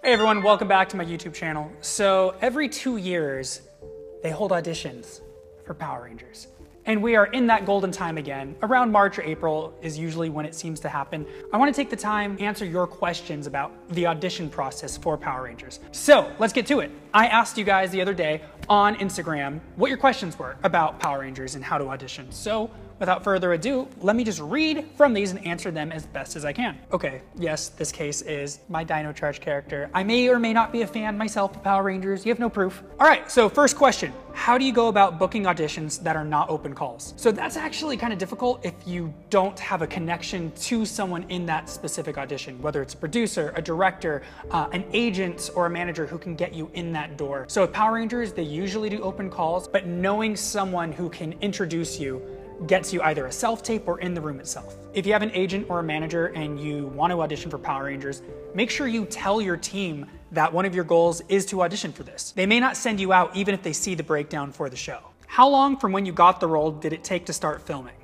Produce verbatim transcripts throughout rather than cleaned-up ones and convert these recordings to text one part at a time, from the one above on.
Hey everyone, welcome back to my YouTube channel. So every two years, they hold auditions for Power Rangers. And we are in that golden time again. Around March or April is usually when it seems to happen. I want to take the time to answer your questions about the audition process for Power Rangers. So let's get to it. I asked you guys the other day on Instagram what your questions were about Power Rangers and how to audition. So without further ado, let me just read from these and answer them as best as I can. Okay, yes, this case is my Dino Charge character. I may or may not be a fan myself of Power Rangers. You have no proof. All right, so first question. How do you go about booking auditions that are not open calls? So that's actually kind of difficult if you don't have a connection to someone in that specific audition, whether it's a producer, a director, uh, an agent, or a manager who can get you in that door. So with Power Rangers, they usually do open calls, but knowing someone who can introduce you gets you either a self-tape or in the room itself. If you have an agent or a manager and you want to audition for Power Rangers, make sure you tell your team that one of your goals is to audition for this. They may not send you out even if they see the breakdown for the show. How long from when you got the role did it take to start filming?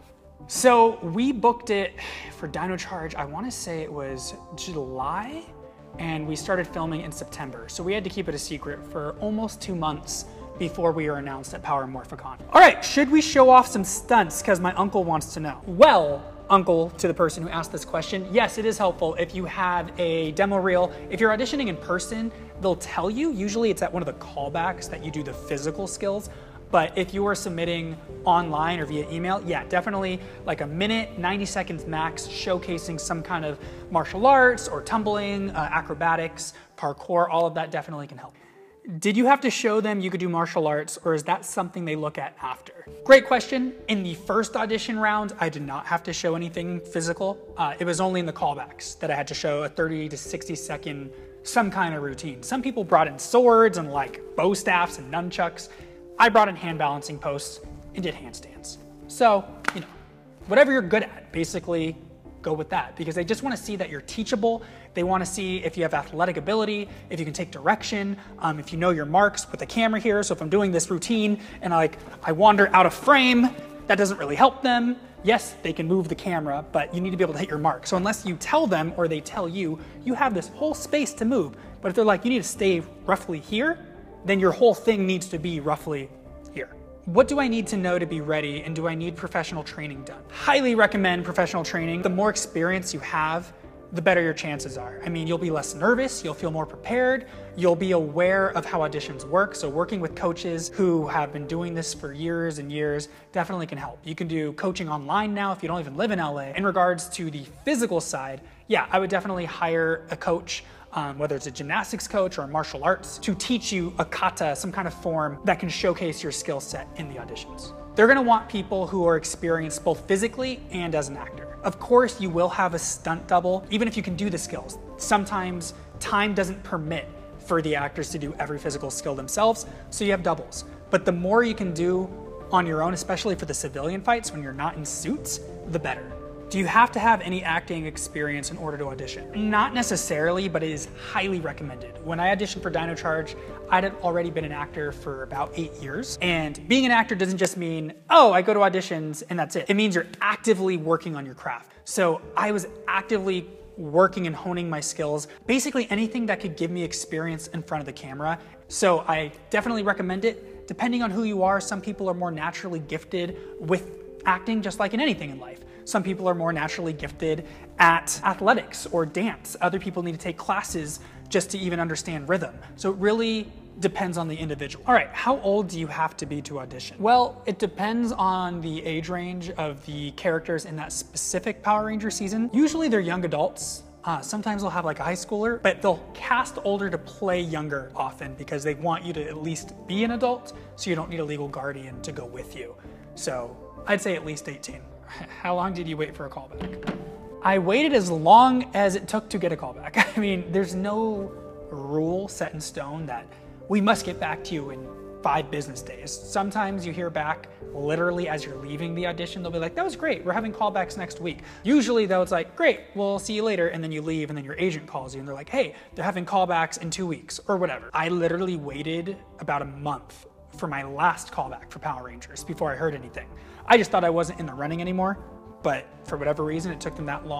So we booked it for Dino Charge, I want to say it was July, and we started filming in September. So we had to keep it a secret for almost two months before we were announced at Power Morphicon. All right, should we show off some stunts? Because my uncle wants to know. Well, uncle to the person who asked this question, yes, it is helpful if you have a demo reel. If you're auditioning in person, they'll tell you, usually it's at one of the callbacks that you do the physical skills. But if you are submitting online or via email, yeah, definitely like a minute, ninety seconds max, showcasing some kind of martial arts or tumbling, uh, acrobatics, parkour, all of that definitely can help. Did you have to show them you could do martial arts, or is that something they look at after? Great question. In the first audition round, I did not have to show anything physical. Uh, it was only in the callbacks that I had to show a thirty to sixty second, some kind of routine. Some people brought in swords and like bow staffs and nunchucks. I brought in hand balancing posts and did handstands. So, you know, whatever you're good at, basically go with that, because they just want to see that you're teachable. They want to see if you have athletic ability, if you can take direction, um, if you know your marks with the camera here. So if I'm doing this routine and I, like, I wander out of frame, that doesn't really help them. Yes, they can move the camera, but you need to be able to hit your mark. So unless you tell them or they tell you, you have this whole space to move. But if they're like, you need to stay roughly here, then your whole thing needs to be roughly here. What do I need to know to be ready, and do I need professional training done? Highly recommend professional training. The more experience you have, the better your chances are. I mean, you'll be less nervous, you'll feel more prepared, you'll be aware of how auditions work. So working with coaches who have been doing this for years and years definitely can help. You can do coaching online now if you don't even live in L A. In regards to the physical side, yeah, I would definitely hire a coach, Um, whether it's a gymnastics coach or a martial arts, to teach you a kata, some kind of form that can showcase your skill set in the auditions. They're gonna want people who are experienced both physically and as an actor. Of course, you will have a stunt double, even if you can do the skills. Sometimes time doesn't permit for the actors to do every physical skill themselves, so you have doubles. But the more you can do on your own, especially for the civilian fights when you're not in suits, the better. Do you have to have any acting experience in order to audition? Not necessarily, but it is highly recommended. When I auditioned for Dino Charge, I'd already been an actor for about eight years. And being an actor doesn't just mean, oh, I go to auditions and that's it. It means you're actively working on your craft. So I was actively working and honing my skills, basically anything that could give me experience in front of the camera. So I definitely recommend it. Depending on who you are, some people are more naturally gifted with acting, just like in anything in life. Some people are more naturally gifted at athletics or dance. Other people need to take classes just to even understand rhythm. So it really depends on the individual. All right, how old do you have to be to audition? Well, it depends on the age range of the characters in that specific Power Ranger season. Usually they're young adults. Uh, sometimes they'll have like a high schooler, but they'll cast older to play younger often because they want you to at least be an adult, so you don't need a legal guardian to go with you. So I'd say at least eighteen. How long did you wait for a callback? I waited as long as it took to get a callback. I mean, there's no rule set in stone that we must get back to you in five business days. Sometimes you hear back literally as you're leaving the audition. They'll be like, that was great, we're having callbacks next week. Usually though, it's like, great, we'll see you later, and then you leave, and then your agent calls you and they're like, hey, they're having callbacks in two weeks or whatever. I literally waited about a month for my last callback for Power Rangers before I heard anything. I just thought I wasn't in the running anymore, but for whatever reason, it took them that long.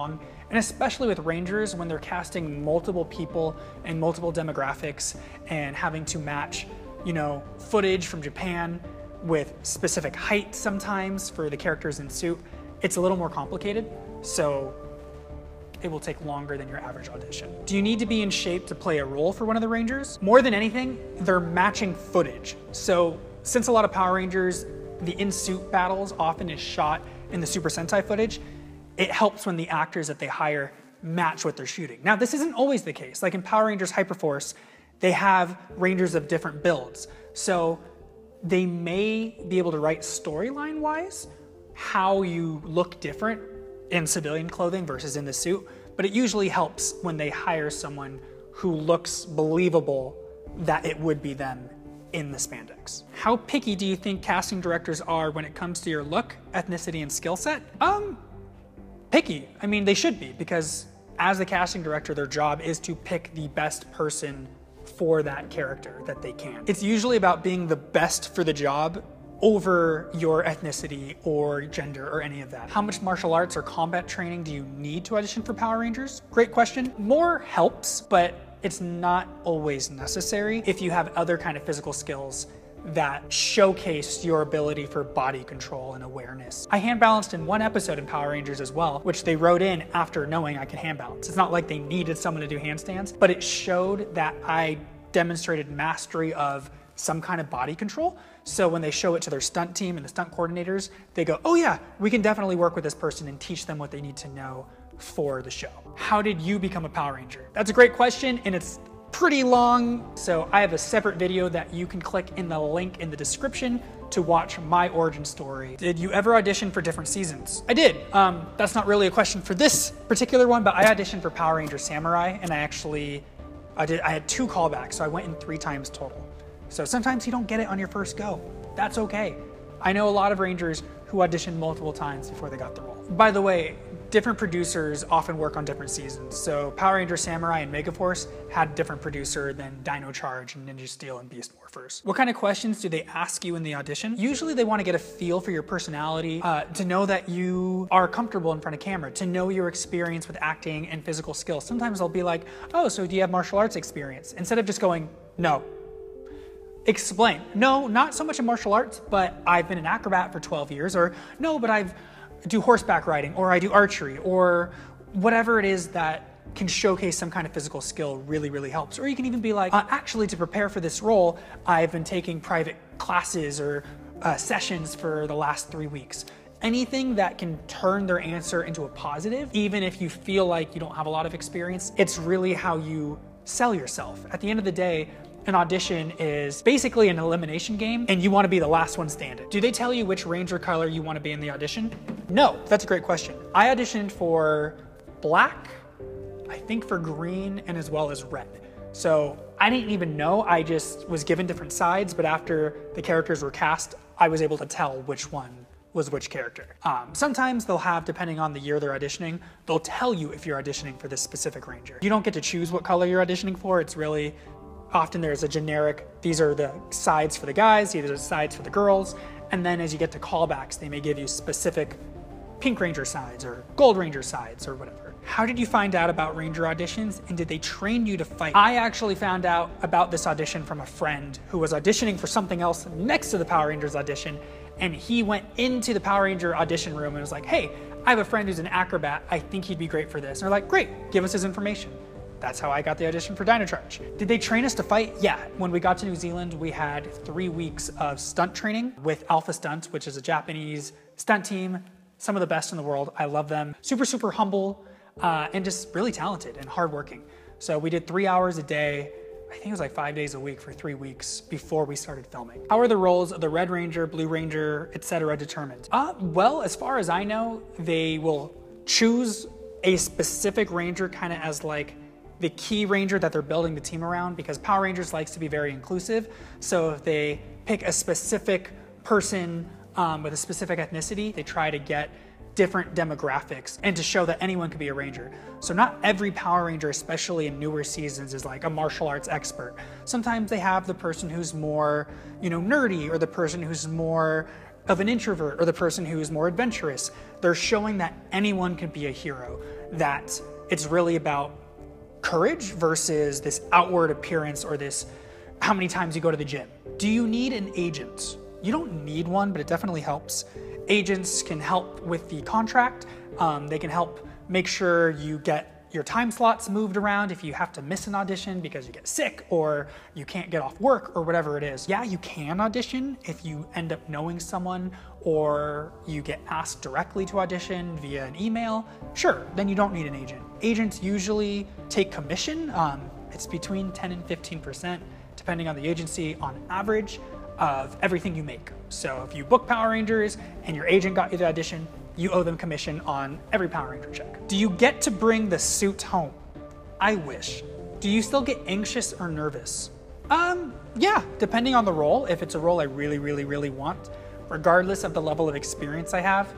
And especially with Rangers, when they're casting multiple people and multiple demographics and having to match, you know, footage from Japan with specific height sometimes for the characters in suit, it's a little more complicated. So it will take longer than your average audition. Do you need to be in shape to play a role for one of the Rangers? More than anything, they're matching footage. So since a lot of Power Rangers, the in-suit battles often is shot in the Super Sentai footage, it helps when the actors that they hire match what they're shooting. Now, this isn't always the case. Like in Power Rangers Hyperforce, they have Rangers of different builds. So they may be able to write storyline-wise how you look different in civilian clothing versus in the suit, but it usually helps when they hire someone who looks believable that it would be them in the spandex. How picky do you think casting directors are when it comes to your look, ethnicity, and skill set? Um, picky. I mean, they should be, because as the casting director, their job is to pick the best person for that character that they can. It's usually about being the best for the job over your ethnicity or gender or any of that. How much martial arts or combat training do you need to audition for Power Rangers? Great question. More helps, but it's not always necessary if you have other kind of physical skills that showcase your ability for body control and awareness. I hand balanced in one episode in Power Rangers as well, which they wrote in after knowing I could hand balance. It's not like they needed someone to do handstands, but it showed that I demonstrated mastery of some kind of body control. So when they show it to their stunt team and the stunt coordinators, they go, oh yeah, we can definitely work with this person and teach them what they need to know for the show. How did you become a Power Ranger? That's a great question, and it's pretty long. So I have a separate video that you can click in the link in the description to watch my origin story. Did you ever audition for different seasons? I did. Um, that's not really a question for this particular one, but I auditioned for Power Ranger Samurai, and I actually, I did. I had two callbacks, so I went in three times total. So sometimes you don't get it on your first go. That's okay. I know a lot of Rangers who auditioned multiple times before they got the role. By the way, different producers often work on different seasons. So Power Ranger Samurai and Megaforce had a different producer than Dino Charge and Ninja Steel and Beast Morphers. What kind of questions do they ask you in the audition? Usually they want to get a feel for your personality, uh, to know that you are comfortable in front of camera, to know your experience with acting and physical skills. Sometimes they'll be like, oh, so do you have martial arts experience? Instead of just going, no. Explain. No, not so much in martial arts, but I've been an acrobat for twelve years, or no, but I've do horseback riding, or I do archery, or whatever it is that can showcase some kind of physical skill really, really helps. Or you can even be like, uh, actually, to prepare for this role, I've been taking private classes or uh, sessions for the last three weeks. Anything that can turn their answer into a positive, even if you feel like you don't have a lot of experience, it's really how you sell yourself. At the end of the day, an audition is basically an elimination game, and you want to be the last one standing. Do they tell you which Ranger color you want to be in the audition? No, that's a great question. I auditioned for black, I think for green, and as well as red. So I didn't even know, I just was given different sides, but after the characters were cast, I was able to tell which one was which character. Um, sometimes they'll have, depending on the year they're auditioning, they'll tell you if you're auditioning for this specific Ranger. You don't get to choose what color you're auditioning for, it's really, often there's a generic, these are the sides for the guys, these are the sides for the girls, and then as you get to callbacks, they may give you specific Pink Ranger sides or Gold Ranger sides or whatever. How did you find out about Ranger auditions, and did they train you to fight? I actually found out about this audition from a friend who was auditioning for something else next to the Power Rangers audition, and he went into the Power Ranger audition room and was like, hey, I have a friend who's an acrobat, I think he'd be great for this. And they're like, great, give us his information. That's how I got the audition for Dino Charge. Did they train us to fight? Yeah. When we got to New Zealand, we had three weeks of stunt training with Alpha Stunts, which is a Japanese stunt team, some of the best in the world. I love them. Super, super humble, uh, and just really talented and hardworking. So we did three hours a day. I think it was like five days a week for three weeks before we started filming. How are the roles of the Red Ranger, Blue Ranger, et cetera determined? Uh, well, as far as I know, they will choose a specific Ranger kind of as like the key Ranger that they're building the team around, because Power Rangers likes to be very inclusive. So if they pick a specific person um, with a specific ethnicity, they try to get different demographics and to show that anyone could be a Ranger. So not every Power Ranger, especially in newer seasons, is like a martial arts expert. Sometimes they have the person who's more, you know, nerdy, or the person who's more of an introvert, or the person who is more adventurous. They're showing that anyone can be a hero. that it's really about courage versus this outward appearance or this how many times you go to the gym. Do you need an agent? You don't need one, but it definitely helps. Agents can help with the contract. Um, they can help make sure you get your time slots moved around if you have to miss an audition because you get sick or you can't get off work or whatever it is. Yeah, you can audition if you end up knowing someone or you get asked directly to audition via an email. Sure, then you don't need an agent. Agents usually take commission. Um, it's between ten and fifteen percent, depending on the agency, on average, of everything you make. So if you book Power Rangers and your agent got you the audition, you owe them commission on every Power Ranger check. Do you get to bring the suit home? I wish. Do you still get anxious or nervous? Um, yeah, depending on the role. If it's a role I really, really, really want, regardless of the level of experience I have,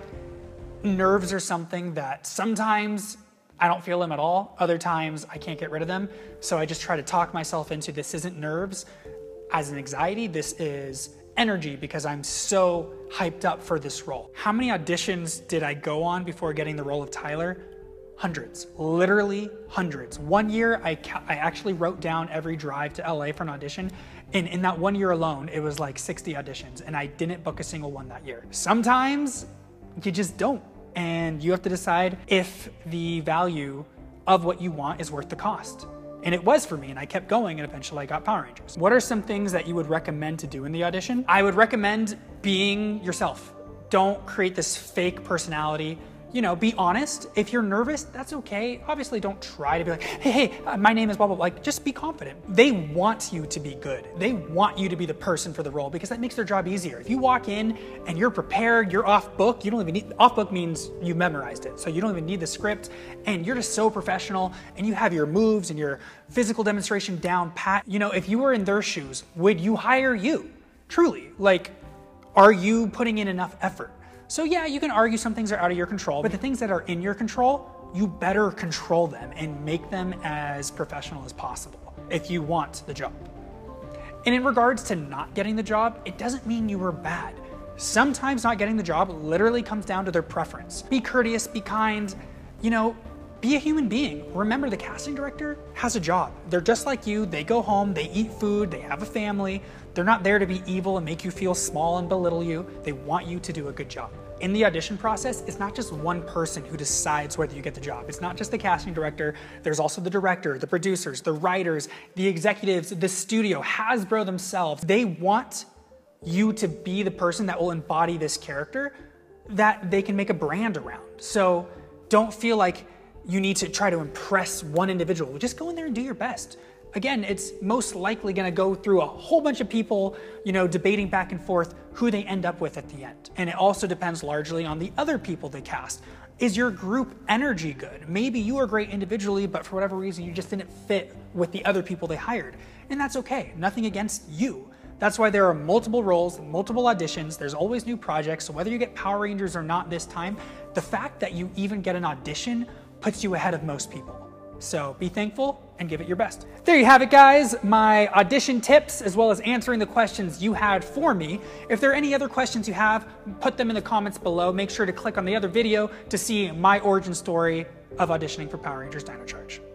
nerves are something that sometimes I don't feel them at all. Other times I can't get rid of them. So I just try to talk myself into this isn't nerves as an anxiety, this is energy because I'm so hyped up for this role. How many auditions did I go on before getting the role of Tyler? Hundreds, literally hundreds. One year, I, I actually wrote down every drive to L A for an audition, and in that one year alone, it was like sixty auditions, and I didn't book a single one that year. Sometimes you just don't, and you have to decide if the value of what you want is worth the cost. And it was for me, and I kept going, and eventually I got Power Rangers. What are some things that you would recommend to do in the audition? I would recommend being yourself. Don't create this fake personality. You know, be honest. If you're nervous, that's okay. Obviously, don't try to be like, hey, hey, uh, my name is blah, blah, blah. Like, just be confident. They want you to be good. They want you to be the person for the role because that makes their job easier. If you walk in and you're prepared, you're off book, you don't even need, off book means you memorized it. So you don't even need the script and you're just so professional and you have your moves and your physical demonstration down pat. You know, if you were in their shoes, would you hire you? Truly, like, are you putting in enough effort? So yeah, you can argue some things are out of your control, but the things that are in your control, you better control them and make them as professional as possible if you want the job. And in regards to not getting the job, it doesn't mean you were bad. Sometimes not getting the job literally comes down to their preference. Be courteous, be kind, you know, be a human being. Remember, the casting director has a job. They're just like you. They go home, they eat food, they have a family. They're not there to be evil and make you feel small and belittle you. They want you to do a good job. In the audition process, it's not just one person who decides whether you get the job. It's not just the casting director. There's also the director, the producers, the writers, the executives, the studio, Hasbro themselves. They want you to be the person that will embody this character that they can make a brand around. So don't feel like you need to try to impress one individual. Just go in there and do your best. Again, it's most likely gonna go through a whole bunch of people, you know, debating back and forth who they end up with at the end. And it also depends largely on the other people they cast. Is your group energy good? Maybe you are great individually, but for whatever reason, you just didn't fit with the other people they hired. And that's okay, nothing against you. That's why there are multiple roles, multiple auditions, there's always new projects, so whether you get Power Rangers or not this time, the fact that you even get an audition puts you ahead of most people. So be thankful and give it your best. There you have it, guys. My audition tips, as well as answering the questions you had for me. If there are any other questions you have, put them in the comments below. Make sure to click on the other video to see my origin story of auditioning for Power Rangers Dino Charge.